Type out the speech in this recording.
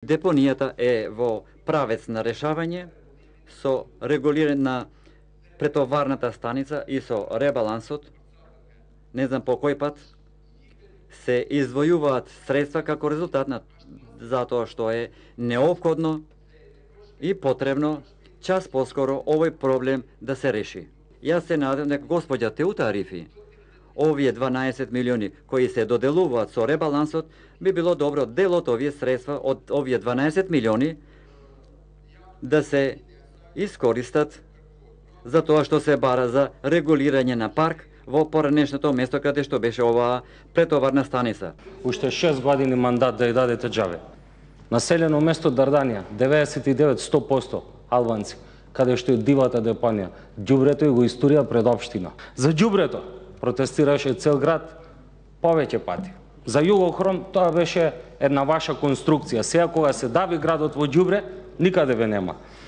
Депонијата е во правец на решавање со регулирање на претоварната станица и со ребалансот. Не знам по кој пат се издвојуваат средства како резултат на затоа што е неопходно и потребно час поскоро овој проблем да се реши. Јас се надам дека господја Теутарифи, овие 12 милиони кои се доделуваат со ребалансот, би било добро дел од овие средства, од овие 12 милиони, да се искористат за тоа што се бара за регулирање на парк во поранешното место каде што беше оваа претоварна станица. Уште 6 години мандат да ја дадете џаве. Населено место Дарданија, 99-100% албанци, каде што е дивата депонија. Ѓубрето и го историја пред општина. За ѓубрето протестираше цел град повеќе пати. За Југохром тоа беше една ваша конструкција. Сега кога се дави градот во ѓубре, никаде ве нема.